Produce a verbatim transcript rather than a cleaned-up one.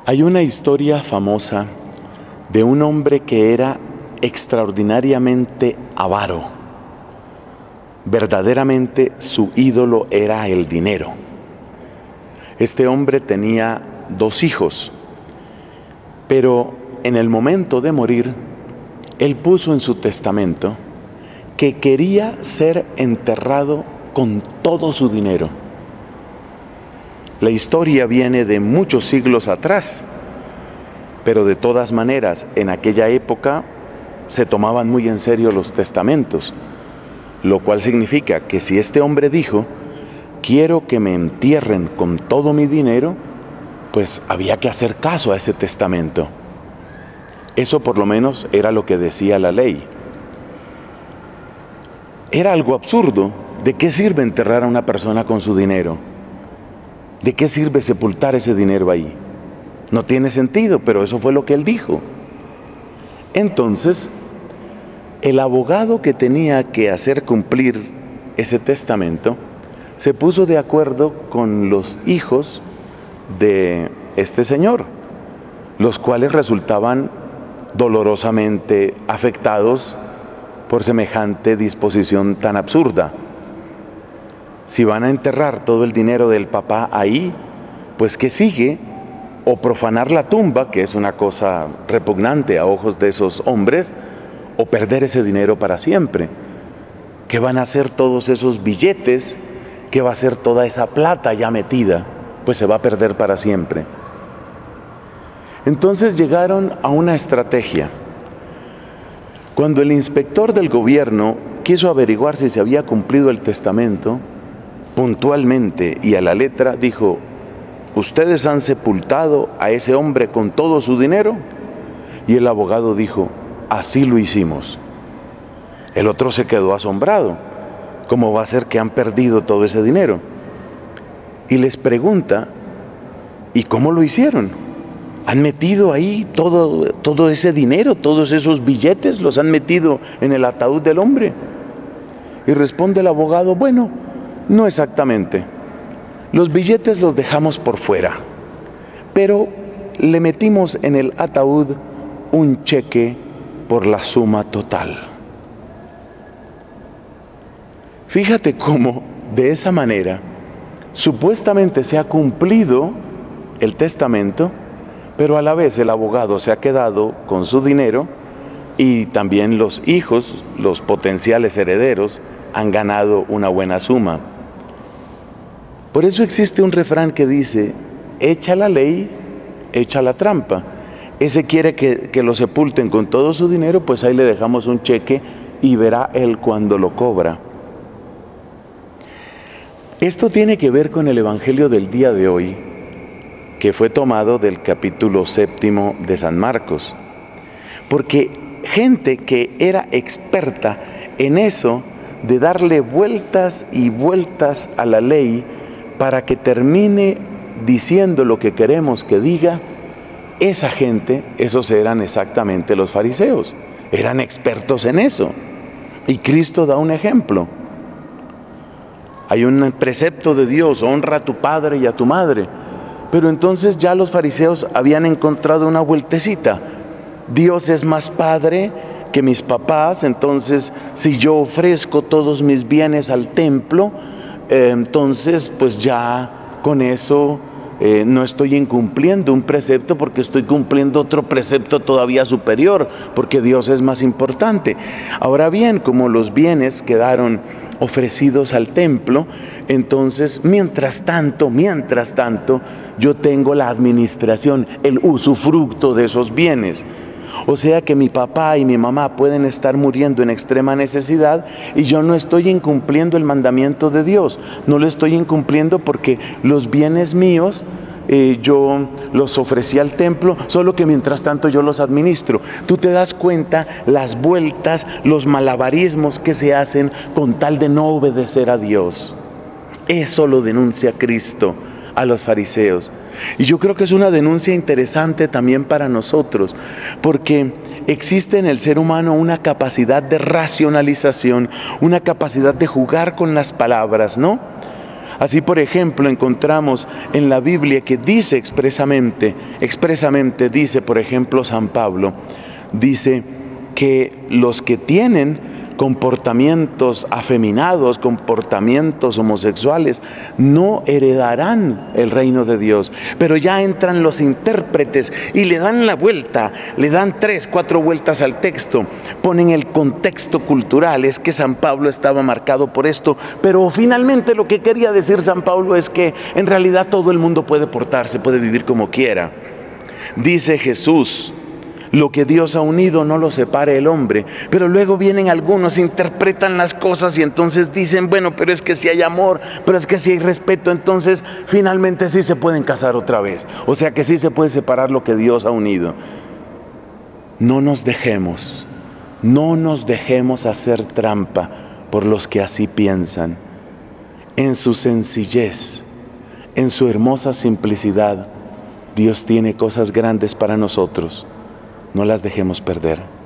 Hay una historia famosa de un hombre que era extraordinariamente avaro. Verdaderamente su ídolo era el dinero. Este hombre tenía dos hijos, pero en el momento de morir, él puso en su testamento que quería ser enterrado con todo su dinero. La historia viene de muchos siglos atrás, pero de todas maneras, en aquella época se tomaban muy en serio los testamentos, lo cual significa que si este hombre dijo, quiero que me entierren con todo mi dinero, pues había que hacer caso a ese testamento. Eso por lo menos era lo que decía la ley. Era algo absurdo. ¿De qué sirve enterrar a una persona con su dinero? ¿De qué sirve sepultar ese dinero ahí? No tiene sentido, pero eso fue lo que él dijo. Entonces, el abogado que tenía que hacer cumplir ese testamento se puso de acuerdo con los hijos de este señor, los cuales resultaban dolorosamente afectados por semejante disposición tan absurda. Si van a enterrar todo el dinero del papá ahí, pues ¿qué sigue? O profanar la tumba, que es una cosa repugnante a ojos de esos hombres, o perder ese dinero para siempre. ¿Qué van a hacer todos esos billetes? ¿Qué va a hacer toda esa plata ya metida? Pues se va a perder para siempre. Entonces llegaron a una estrategia. Cuando el inspector del gobierno quiso averiguar si se había cumplido el testamento, puntualmente y a la letra dijo, ¿ustedes han sepultado a ese hombre con todo su dinero? Y el abogado dijo, así lo hicimos. El otro se quedó asombrado. ¿Cómo va a ser que han perdido todo ese dinero? Y les pregunta, ¿y cómo lo hicieron? ¿Han metido ahí todo, todo ese dinero, todos esos billetes, los han metido en el ataúd del hombre? Y responde el abogado, bueno, no exactamente. Los billetes los dejamos por fuera, pero le metimos en el ataúd un cheque por la suma total. Fíjate cómo, de esa manera, supuestamente se ha cumplido el testamento, pero a la vez el abogado se ha quedado con su dinero y también los hijos, los potenciales herederos, han ganado una buena suma. Por eso existe un refrán que dice, echa la ley, echa la trampa. Ese quiere que, que lo sepulten con todo su dinero, pues ahí le dejamos un cheque y verá él cuando lo cobra. Esto tiene que ver con el evangelio del día de hoy, que fue tomado del capítulo séptimo de San Marcos. Porque gente que era experta en eso, de darle vueltas y vueltas a la ley, para que termine diciendo lo que queremos que diga, esa gente, esos eran exactamente los fariseos, eran expertos en eso. Y Cristo da un ejemplo. Hay un precepto de Dios, honra a tu padre y a tu madre. Pero entonces ya los fariseos habían encontrado una vueltecita. Dios es más padre que mis papás, entonces si yo ofrezco todos mis bienes al templo, Eh, entonces pues ya con eso eh, no estoy incumpliendo un precepto, porque estoy cumpliendo otro precepto todavía superior, porque Dios es más importante. Ahora bien, como los bienes quedaron ofrecidos al templo, entonces mientras tanto, mientras tanto, yo tengo la administración, el usufructo de esos bienes. O sea que mi papá y mi mamá pueden estar muriendo en extrema necesidad y yo no estoy incumpliendo el mandamiento de Dios. No lo estoy incumpliendo porque los bienes míos eh, yo los ofrecí al templo, solo que mientras tanto yo los administro. Tú te das cuenta las vueltas, los malabarismos que se hacen con tal de no obedecer a Dios. Eso lo denuncia Cristo a los fariseos. Y yo creo que es una denuncia interesante también para nosotros, porque existe en el ser humano una capacidad de racionalización, una capacidad de jugar con las palabras, ¿no? Así, por ejemplo, encontramos en la Biblia que dice expresamente, expresamente dice, por ejemplo, San Pablo, dice que los que tienen comportamientos afeminados, comportamientos homosexuales, no heredarán el reino de Dios. Pero ya entran los intérpretes y le dan la vuelta, le dan tres, cuatro vueltas al texto, ponen el contexto cultural, es que San Pablo estaba marcado por esto, pero finalmente lo que quería decir San Pablo es que en realidad todo el mundo puede portarse, puede vivir como quiera. Dice Jesús: lo que Dios ha unido no lo separe el hombre. Pero luego vienen algunos, interpretan las cosas y entonces dicen, bueno, pero es que si hay amor, pero es que si hay respeto, entonces finalmente sí se pueden casar otra vez. O sea que sí se puede separar lo que Dios ha unido. No nos dejemos, no nos dejemos hacer trampa por los que así piensan. En su sencillez, en su hermosa simplicidad, Dios tiene cosas grandes para nosotros. No las dejemos perder.